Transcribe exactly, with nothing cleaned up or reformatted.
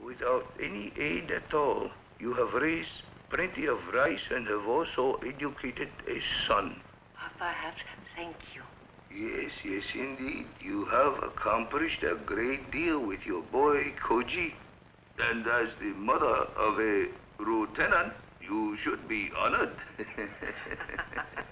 without any aid at all. You have raised plenty of rice and have also educated a son. Perhaps, thank you. Yes, yes, indeed. You have accomplished a great deal with your boy, Koji. And as the mother of a lieutenant, you should be honored.